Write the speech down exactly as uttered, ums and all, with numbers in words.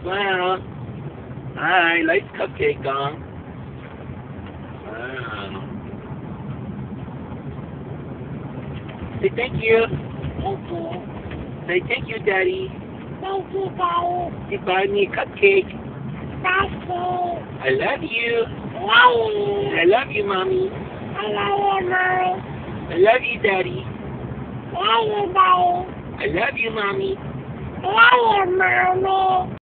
Smile. Hi, nice cupcake, huh? Wow. Say thank you. Thank you. Say thank you, Daddy. Thank you, Daddy. You buy me a cupcake. Thank you. I love you. Love you. I love you, Mommy. I love you, Mommy. I love you, Daddy. Love you, Daddy. I love you, Mommy. Love you, Mommy.